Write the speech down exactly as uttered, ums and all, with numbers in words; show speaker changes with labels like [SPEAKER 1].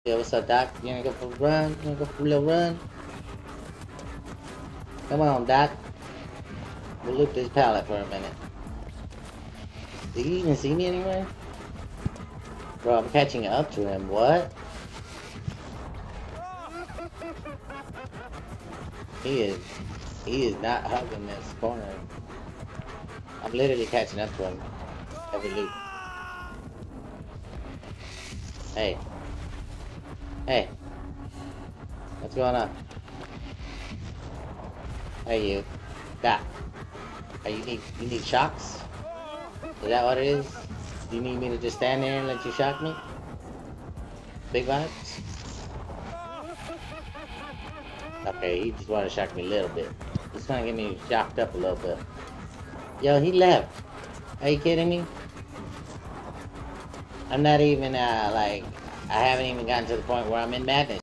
[SPEAKER 1] Yeah, what's up, Doc? You wanna go for a run? You wanna go for a little run? Come on, Doc. We'll loop this pallet for a minute. Did he even see me anywhere? Bro, I'm catching up to him. What? He is... He is not hugging this corner. I'm literally catching up to him. Every loop. Hey. Hey. What's going on? Hey, you. Doc. Hey, you need, you need shocks? Is that what it is? Do you need me to just stand there and let you shock me? Big vibes? Okay, he just wanted to shock me a little bit. He's trying to get me shocked up a little bit. Yo, he left. Are you kidding me? I'm not even, uh, like, I haven't even gotten to the point where I'm in madness.